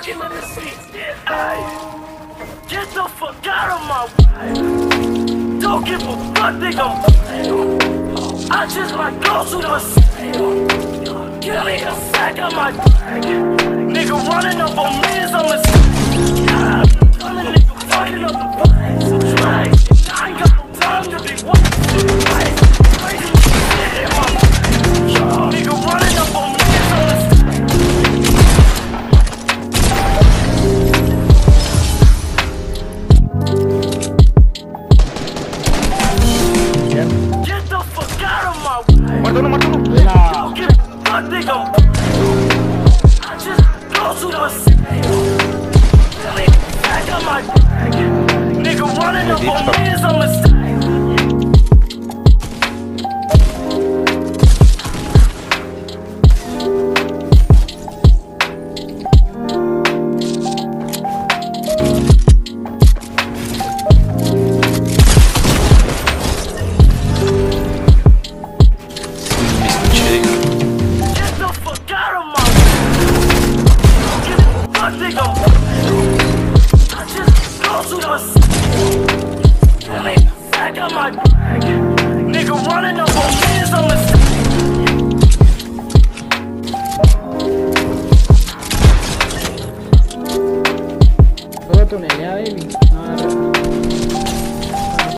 fucking in the seats. Get the fuck out of my way. Don't give a fuck, nigga. I just might go to the city. Give me a sack of my bag. Nigga running up on me is a mistake. I'm a nigga fucking up the place. I ain't got no time to be watching. Crazy shit in my brain. Nigga running up on me is a mistake. Get the fuck out of my way.